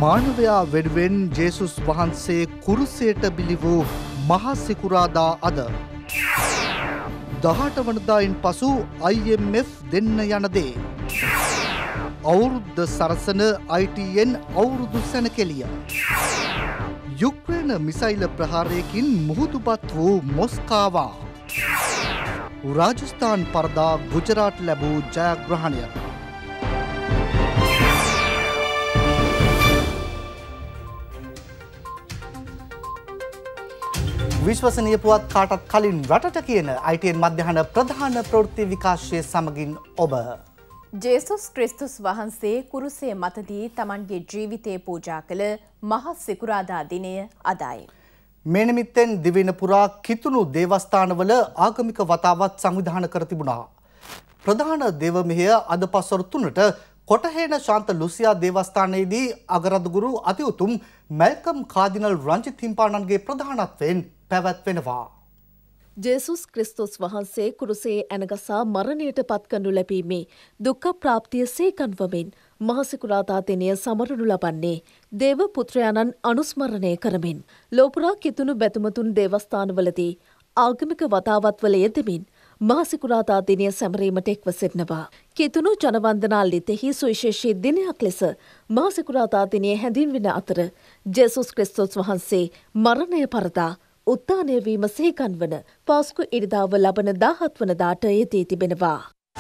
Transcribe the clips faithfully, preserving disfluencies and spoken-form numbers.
මානවයා වෙනුවෙන් ජේසුස් වහන්සේ කුරුසයට බිලි වූ මහා සිකුරාදා අද දහඅට වනදායින් පසු I M F දෙන්න යන දේ අවුරුද්ද සරසන I T N අවුරුදු සැනකෙළිය යුක්‍රේන මිසයිල ප්‍රහාරයකින් මුහුදුපත් වූ මොස්කාවා රාජස්ථාන් පරදා ගුජරාට් ලැබූ ජයග්‍රහණය විශ්වසනීය පුවත් කාටත් කලින් රටට කියන I T N මධ්‍යහන ප්‍රධාන ප්‍රවෘත්ති විකාශය සමගින් ඔබ ජේසුස් ක්‍රිස්තුස් වහන්සේ කුරුසය මතදී තමන්ගේ ජීවිතය පූජා කළ මහා සිකුරාදා දිනය අදයි. මේ නිමිත්තෙන් දිවයින පුරා කිතුණු දේවස්ථානවල ආගමික වතාවත් සංවිධානය කර තිබුණා. ප්‍රධාන දේව මෙහෙය අද පස්වරු තුනට කොටහේන ශාන්ත ලුසියා දේවස්ථානයේදී අගරදුගුරු අතිඋතුම් මැල්කම් කාදිනල් රංජිත් හිම්පාණන්ගේ ප්‍රධානත්වයෙන් පැවැත්වෙනවා. ජේසුස් ක්‍රිස්තුස් වහන්සේ කුරුසයේ ඇනගසා මරණයට පත්කනු ලැබීමේ දුක්ඛ ප්‍රාප්තිය සේකන්වමින් මහසිකුරාදා දිනය සමරනු ලබන්නේ දේව පුත්‍රයාණන් අනුස්මරණය කරමින් ලෝපුරා කිතුණු බැතුමතුන් දේවස්ථානවලදී ආගමික වතාවත්වල යෙදෙමින් මහසිකුරාදා දිනය සැමරීමට එක්ව සිටිනවා. කිතුණු ජනවන්දනා ලිතෙහි සුවිශේෂී දිනයක් ලෙස මහසිකුරාදා දිනය හැඳින්වෙන අතර ජේසුස් ක්‍රිස්තුස් වහන්සේ මරණය පරදා උත්ථානය වීම සේකන්වන පාස්කු ඉරිදාව ලබන දාහත් වනදාට යෙදී තිබෙනවා.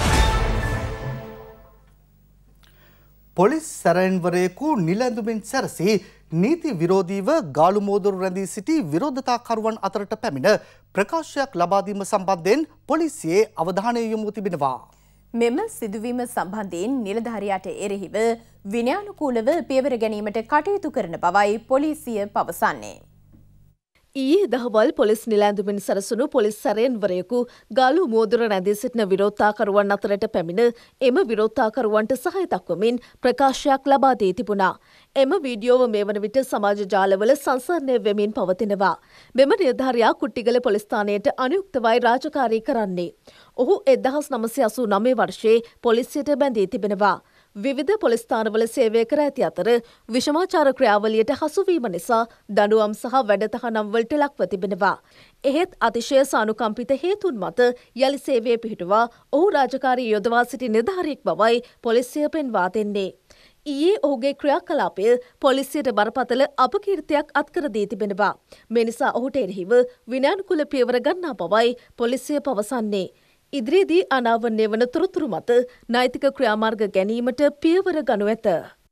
පොලිස් සැරයන්වරයෙකු නිලැඳුමින් සැරසී නීති විරෝධීව ගාලු මෝදුරු රැඳී සිටි විරෝධතාකරුවන් අතරට පැමිණ ප්‍රකාශයක් ලබා දීම සම්බන්ධයෙන් පොලිසියේ අවධානය යොමු තිබෙනවා. මෙම සිදුවීම සම්බන්ධයෙන් නිලධාරියාට එරෙහිව විනයානුකූලව පියවර ගැනීමට කටයුතු කරන බවයි පොලිසිය පවසන්නේ. ඊයේ දහවල් පොලිස් නිලැඳුමින් සැරසුණු පොලිස් සැරයන්වරයෙකු ගාලු මෝදුර රැඳී සිටින විරෝධතාකරුවන් අතරට පැමිණ එම විරෝධතාකරුවන්ට සහාය දක්වමින් ප්‍රකාශයක් ලබා දී තිබුණා. එම වීඩියෝව මේ වන විට සමාජ ජාලවල සංසරණය වෙමින් පවතිනවා. මෙම නිලධාරියා කුට්ටිගල පොලිස් ස්ථානයට අනුයුක්තවයි රාජකාරී කරන්නේ. ඔහු එක්දහස් නවසිය අසූ නවය වර්ෂයේ පොලිසියට බැඳී තිබෙනවා. විවිධ පොලිස් ස්ථානවල සේවය කර ඇති අතර විෂමාචාර ක්‍රියාවලියට හසුවීම නිසා දඬුවම් සහ වැඩතහනම් වලට ලක්ව තිබෙනවා. එහෙත් අතිශය සානුකම්පිත හේතුන් මත යලි සේවයේ පිහිටුවා ඔහු රාජකාරී යොදවා සිටි නිලධාරියෙක් බවයි පොලිසිය පෙන්වා දෙන්නේ. ඊයේ ඔහුගේ ක්‍රියාකලාපය පොලිසියට බරපතල අපකීර්තියක් අත්කර දී තිබෙනවා. මේ නිසා ඔහුට එරෙහිව විනයානුකූල පියවර ගන්නා බවයි පොලිසිය පවසන්නේ. ඉදිරියේදී අනාවරණය වන තොරතුරු මත නෛතික ක්‍රියාමාර්ග ගැනීමට පියවර ගනු ඇත.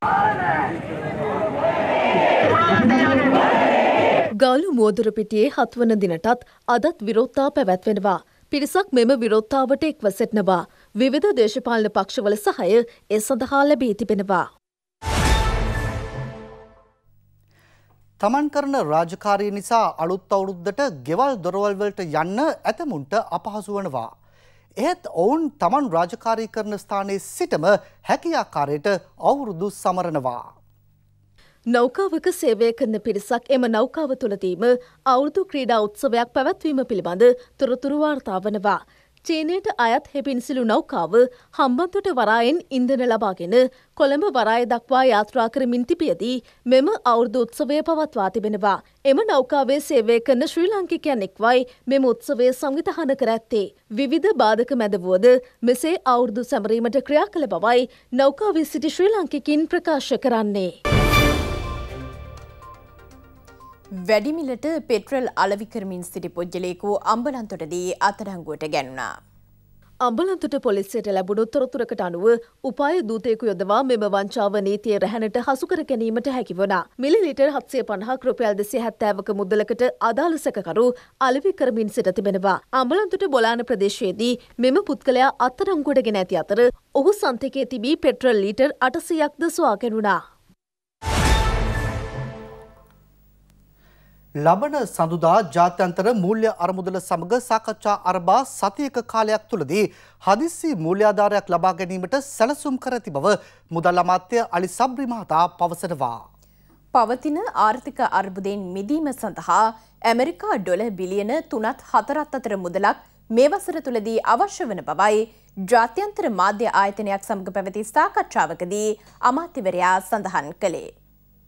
ගාලු මෝදුර පිටියේ හත්වන දිනටත් අදත් විරෝධතා පැවැත්වෙනවා. පිරිසක් මෙම විරෝධතාවට එක්ව සිටිනවා. විවිධ දේශපාලන පක්ෂවල සහාය ඒ සඳහා ලැබී තිබෙනවා. තමන් කරන රාජකාරිය නිසා අලුත් අවුරුද්දට ගෙවල් දොරවල් වලට යන්න ඇතමුන්ට අපහසු වනවා. එහෙත් ඔවුන් තමන් රාජකාරී කරන ස්ථානයේ සිටම හැකි ආකාරයට අවුරුදු සමරනවා. නෞකාවක සේවය කරන පිරිසක් එම නෞකාව තුළදීම අවුරුදු ක්‍රීඩා උත්සවයක් පැවැත්වීම පිළිබඳ තොරතුරු වාර්තා වනවා. චීනයට අයත් හෙපින්සිලු නෞකාව හම්බන්තොට වරායෙන් ඉන්ධන ලබාගෙන කොළඹ වරාය දක්වා යාත්‍රා කරමින් තිබියදී මෙම අවුරුදු උත්සවය පවත්වා තිබෙනවා. එම නෞකාවේ සේවය කරන ශ්‍රී ලාංකිකයන් එක්වයි මෙම උත්සවය සංවිධානය කර ඇත්තේ. විවිධ බාධක මැද වුවද මෙසේ අවුරුදු සැමරීමට ක්‍රියා කළ බවයි නෞකාවේ සිටි ශ්‍රී ලාංකිකින් ප්‍රකාශ කරන්නේ. වැඩිමිලට පෙට්‍රල් අලෙවි කරමින් සිටි පුද්ගලයෙකු අම්බලන්තොටදී අත්අඩංගුවට ගැනුණා. අම්බලන්තොට පොලිසියට ලැබුණු තොරතුරකට අනුව උපාය දූතයෙකු යොදවා මෙම වංචාව නීතිය රැහැනට හසු කර ගැනීමට හැකි වුණා. මිලිලීටර් හත්සිය පනහක් රුපියල් දෙසිය හැත්තෑවක මුදලකට අදාළ සැකකරු අලෙවි කරමින් සිට තිබෙනවා. අම්බලන්තොට බොලාන ප්‍රදේශයේදී මෙම පුද්ගලයා අත්අඩංගුවට ගෙන ඇති අතර ඔහු සන්තකයේ තිබී පෙට්‍රල් ලීටර් අටසියයක්ද සොයා ගැනුණා. ලබන සඳුදා ජාත්‍යන්තර මූල්‍ය අරමුදල සමග සාකච්ඡා අරඹා සතියක කාලයක් තුළදී හදිසි මූල්‍යාධාරයක් ලබා ගැනීමට සැලසුම් කර ඇති බව මුදල් අමාත්‍ය අලි සබ්රි මහතා පවසනවා. පවතින ආර්ථික අර්බුදයෙන් මිදීම සඳහා ඇමරිකා ඩොලර් බිලියන තුනත් හතරත් අතර මුදලක් මේ වසර තුළදී අවශ්‍ය වන බවයි ජාත්‍යන්තර මාධ්‍ය ආයතනයක් සමග පැවති සාකච්ඡාවකදී අමාත්‍යවරයා සඳහන් කළේ.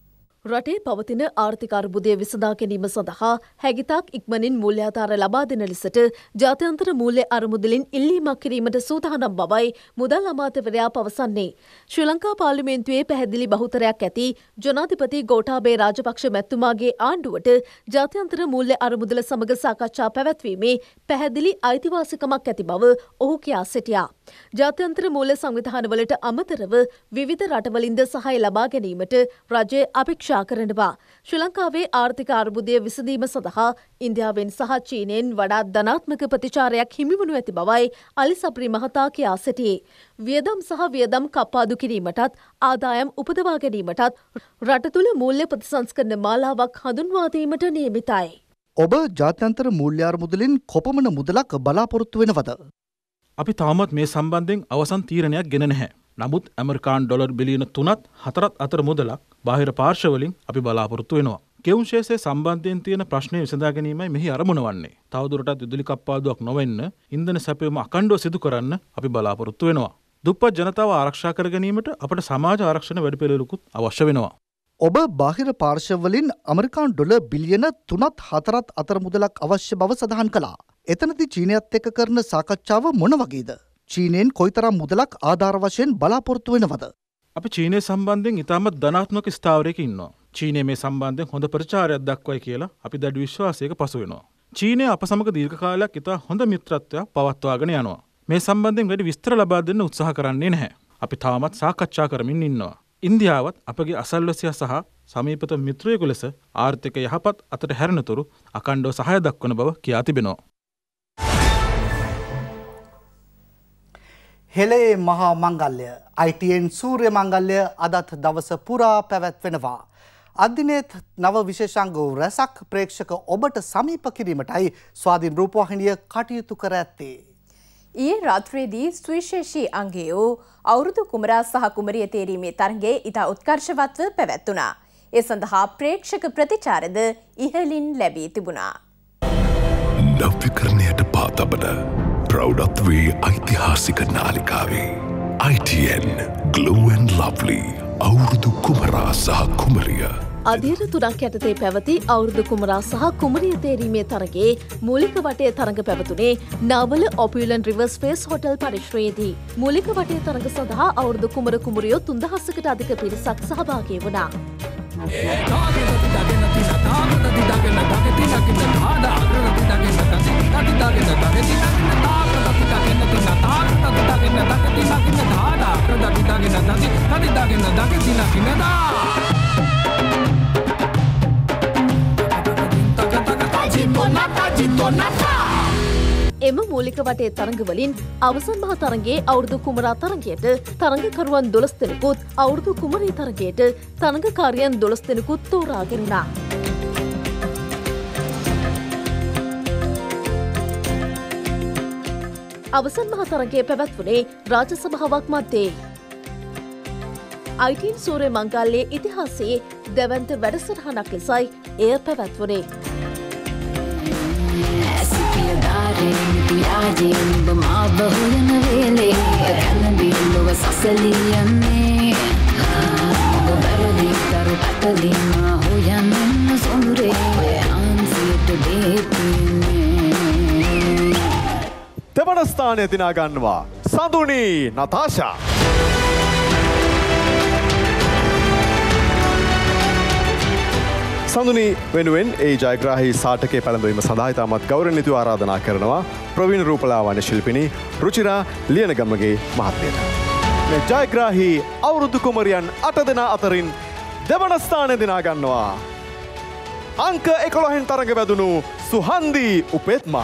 රටේ පවතින ආර්ථික අර්බුදය විසඳා ගැනීම සඳහා හැකිතාක් ඉක්මනින් මූල්‍යාධාර ලබා දෙන ලෙසට ජාත්‍යන්තර මූල්‍ය අරමුදලින් ඉල්ලීමක් කිරීමට සූදානම් බවයි මුදල් අමාත්‍යවරයා පවසන්නේ. ශ්‍රී ලංකා පාර්ලිමේන්තුවේ පැහැදිලි බහුතරයක් ඇති ජනාධිපති ගෝඨාභය රාජපක්ෂ මැතිතුමාගේ ආණ්ඩුවට ජාත්‍යන්තර මූල්‍ය අරමුදල සමග සාකච්ඡා පැවැත්වීමේ පැහැදිලි අයිතිවාසිකමක් ඇති බව ඔහු කියා සිටියා. ජාත්‍යන්තර මූල්‍ය සංවිධානවලට අමතරව විවිධ රටවලින්ද සහාය ලබා ගැනීමට රජය අපේක්ෂා කරනවා. ශ්‍රී ලංකාවේ ආර්ථික අර්බුදය විසඳීම සඳහා ඉන්දියාවෙන් සහ චීනයෙන් වඩා ධනාත්මක ප්‍රතිචාරයක් හිමිවනු ඇති බවයි අලි සබ්රි මහතා කියා සිටියේ. වියදම් සහ වියදම් කප්පාදු කිරීමටත් ආදායම් උපදවා ගැනීමටත් රට තුළ මූල්‍ය ප්‍රතිසංස්කරණ මාලාවක් හඳුන්වා දීමට නියමිතයි. ඔබ ජාත්‍යන්තර මූල්‍ය අරමුදලින් කොපමණ මුදලක් බලාපොරොත්තු වෙනවද? අපි තාමත් මේ සම්බන්ධයෙන් අවසන් තීරණයක් ගෙන නැහැ. නමුත් ඇමරිකානු ඩොලර් බිලියන තුනත් හතරත් අතර මුදලක් බාහිර පාර්ශවවලින් අපි බලාපොරොත්තු වෙනවා. ගෙවුම් ශේෂය සම්බන්ධයෙන් තියෙන ප්‍රශ්නය විසඳා ගැනීමයි මෙහි අරමුණ වන්නේ. තවදුරටත් විදුලි කප්පාදුවක් නොවෙන්න ඉන්ධන සැපයුම අඛණ්ඩව සිදු කරන්න අපි බලාපොරොත්තු වෙනවා. දුප්පත් ජනතාව ආරක්ෂා කර ගැනීමට අපට සමාජ ආරක්ෂණ වැඩපිළිවෙලකුත් අවශ්‍ය වෙනවා. ඔබ බාහිර පාර්ශවවලින් ඇමරිකානු ඩොලර් බිලියන තුනත් හතරත් අතර මුදලක් අවශ්‍ය බව සඳහන් කළා. එතනදී චීනයත් එක්ක කරන සාකච්ඡාව මොන වගේද? චීනයෙන් කොයිතරම් මුදලක් ආධාර වශයෙන් බලාපොරොත්තු වෙනවද? අපි චීනය සම්බන්ධයෙන් ඉතාමත් ධනාත්මක ස්ථාවරයක ඉන්නවා. චීනය මේ සම්බන්ධයෙන් හොඳ ප්‍රචාරයක් දක්වයි කියලා අපි දැඩි විශ්වාසයක පසු වෙනවා. චීනය අප සමග දීර්ඝ කාලයක් ඉතා හොඳ මිත්‍රත්වයක් පවත්වාගෙන යනවා. මේ සම්බන්ධයෙන් වැඩි විස්තර ලබා දෙන්න උත්සාහ කරන්නේ නැහැ. අපි තාමත් සාකච්ඡා කරමින් ඉන්නවා. ඉන්දියාවත් අපගේ අසල්වැසියා සහ සමීපත මිත්‍රයෙකු ලෙස ආර්ථික යහපත් අතට හැරෙනතුරු අඛණ්ඩව සහාය දක්වන බව කියා තිබෙනවා. හෙළේ මහා මංගල්‍ය I T N සූර්ය මංගල්‍ය අදත් දවස පුරා පැවැත්වෙනවා. අදිනෙත් නව විශේෂාංග රැසක් ප්‍රේක්ෂක ඔබට සමීප කිරීමටයි ස්වාධීන රූපවාහිනිය කටයුතු කර ඇත්තේ. ඊයේ රාත්‍රියේදී සුවිශේෂී අංගයේ වූ අවුරුදු කුමරා සහ කුමරිය තේරීමේ තරඟය ඉතා උත්කර්ෂවත්ව පැවැත්වුණා. ඒ සඳහා ප්‍රේක්ෂක ප්‍රතිචාරද ඉහළින් ලැබී තිබුණා. නව්‍යකරණයට පාතබන ප්‍රෞಢත්වයේ ඓතිහාසික නාලිකාවේ I T N Glow and Lovely අවුරුදු කුමරා සහ කුමරිය අධීර තුනක් යටතේ පැවති අවුරුදු කුමරා සහ කුමරිය තේරීමේ තරගේ මූලික වටේ තරඟ පැවතුනේ Nawala opulent rivers face hotel පරිශ්‍රයේදී. මූලික වටේ තරඟ සඳහා අවුරුදු කුමර කුමරියෝ තුන්දහසකට අධික පිරිසක් සහභාගී වුණා. එම මූලික වටේ තරඟවලින් අවසන් මහ තරගේ අවුරුදු කුමරා තරගයට තරඟකරුවන් දොළොස් දෙනෙකුත් අවුරුදු කුමරී තරගයට තරඟකාරියන් දොළොස් දෙනෙකුත් තෝරාගෙනුණා. අවසන් මහ තරගය පැවැත්වුණේ රාජ සභාවක් මැද්දේ. I T N සූර්ය මංගල්‍යයේ ඉතිහාසයේ දැවැන්ත වැඩසටහනක් ලෙසයි එය පැවැත්වුණේ. දෙවන ස්ථානය දිනා ගන්නවා සඳුනි නතාෂා. සඳුනි වෙනුවෙන් ඒ ජයග්‍රාහී සාටකයේ පැළඳවීම සඳහා ඉතාමත් ගෞරවණීයව ආරාධනා කරනවා ප්‍රවීණ රූපලාවන්‍ය ශිල්පිනී රුචිරා ලියනගමගේ මහත්මියට. මේ ජයග්‍රාහී අවුරුදු කුමරියන් අට දෙනා අතරින් දෙවන ස්ථානය දිනා ගන්නවා අංක එකොළහෙන් තරඟ වැදුණු සුහන්දි උපේත්මා.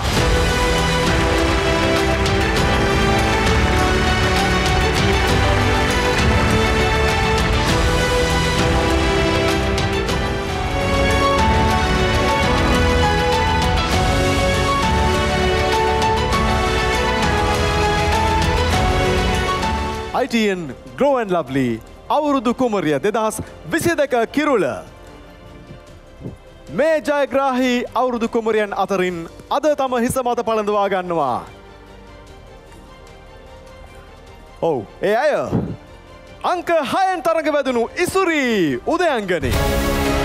I T N Glow and Lovely අවුරුදු කුමරිය දෙදහස් විසි දෙක කිරුළ. මේ ජයග්‍රාහී අවුරුදු කුමරියන් අතරින් අද තම හිස මත පළඳවා ගන්නවා. ඔව් ඒ අය අංක හයෙන් තරඟ වැදුණු ඉසුරි උදයංගනී.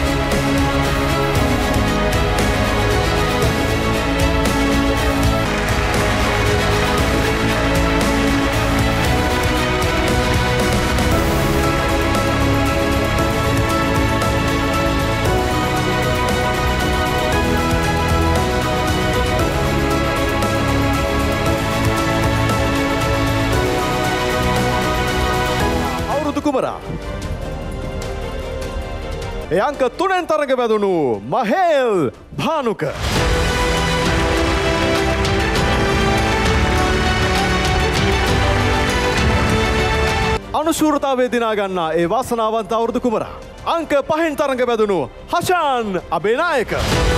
ඒ අංක තුනෙන් තරඟ වැදුණු මහේල් භානුක. අනුශූරතාවය දිනා ගන්නා ඒ වාසනාවන්ත අවුරුදු කුමරා අංක පහෙන් තරඟ වැදුණු Hashan Abeynayake.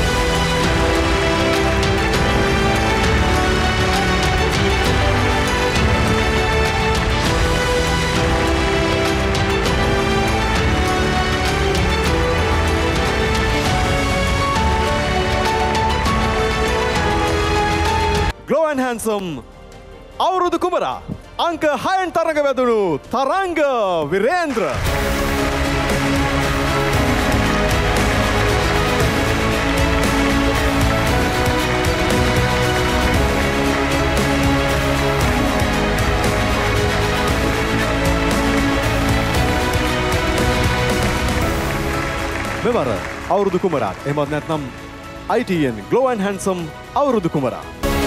Glow and handsome අවුරුදු කුමරා අංක හයෙන් තරඟ වැදුණු තරංග විරේන්ද්‍ර. මෙවර අවුරුදු කුමරා එහෙමත් නැත්නම් I T N Glow and handsome අවුරුදු කුමරා.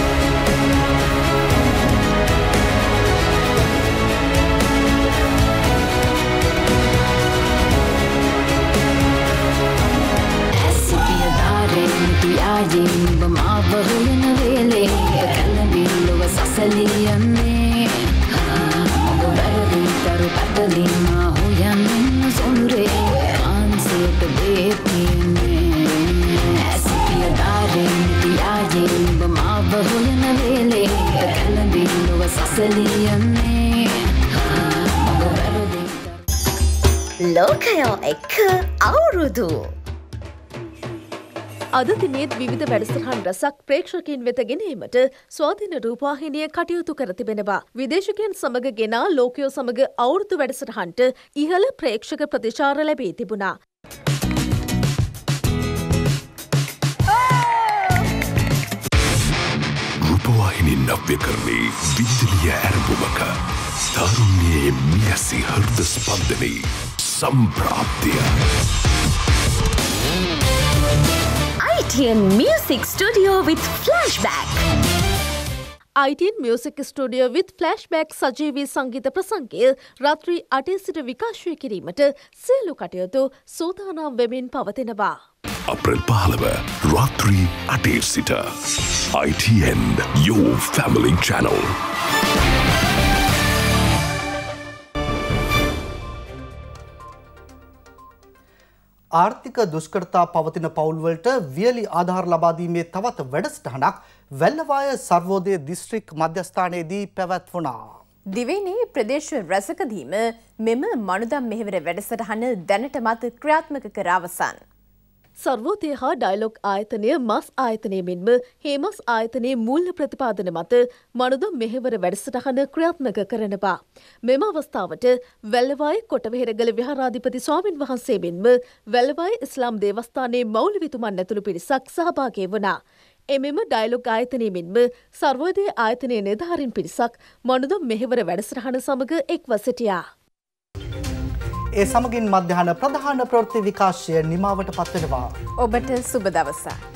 යායෙන් බමාව හොයන වේලේ කලබිල්ලව සසලියන්නේ මොග වැරදිතරු පැටලිම හොයන්න සොනුරේ ආන්සේට බේතින්නේ ඇසිපිය දාරෙන් යායෙන් බමාව හොයන වේලේ කලබිල්ලව සසලියන්නේ මොග වැරදිතරු ලෝකයෝ එක්ක අවුරුදු අද දිනේත් විවිධ වැඩසටහන් රසක් ප්‍රේක්ෂකයන් වෙත ගෙනීමට ස්වාධීන රූපවාහිනිය කටයුතු කර තිබෙනවා. විදේශිකයන් සමග ගෙනා ලෝකයෝ සමග අවුරුදු වැඩසටහනට ඉහළ ප්‍රේක්ෂක ප්‍රතිචාර ලැබී තිබුණා. රූපවාහිනී නව්‍යකරණයේ විදුලිය ඇරඹුමක තරුණයේ මියසි හෘද ස්පන්දනයේ සම්ප්‍රාප්තිය. I T N Music Studio with Flashback. I T N Music Studio with Flashback සජීවී සංගීත ප්‍රසංගය රාත්‍රී අටේ සිට විකාශය කිරීමට සියලු කටයුතු සූදානම් වෙමින් පවතිනවා. අප්‍රේල් පහළොව රාත්‍රී අටේ සිට I T N Your Family Channel. ආර්ථික දුෂ්කරතා පවතින පවුල්වලට වියලි ආධාර ලබා දීමේ තවත් වැඩසටහනක් වැල්ලවාය සර්වෝදය දිස්ත්‍රික් මධ්‍යස්ථානයේදී පැවැත්වුණා. දිවයිනේ ප්‍රදේශ රැසකදීම මෙම මනුදම් මෙහෙවර වැඩසටහන දැනටමත් ක්‍රියාත්මක කර අවසන්. සර්වෝදය හා ඩයලොග් ආයතනය මස් ආයතනය මෙන්ම හේමස් ආයතනයේ මූල්‍ය ප්‍රතිපාදන මත මනුදම් මෙහෙවර වැඩසටහන ක්‍රියාත්මක කරනවා. මෙම අවස්ථාවට වැල්ලවාය කොටවෙහෙරගල විහාරාධිපති ස්වාමින් වහන්සේ මෙන්ම වැල්ලවාය ඉස්ලාම් දේවස්ථානයේ මෞලවිතුමන් ඇතුළු පිරිසක් සහභාගී වුණා. එමෙම ඩයලොග් ආයතනය මෙන්ම සර්වෝදය ආයතනයේ නිලධාරීන් පිරිසක් මනුදම් මෙහෙවර වැඩසටහන සමග එක්ව සිටියා. ඒ සමගින් මධ්‍යහන ප්‍රධාන ප්‍රවෘත්ති විකාශය නිමාවට පත්වෙනවා. ඔබට සුබ දවසක්.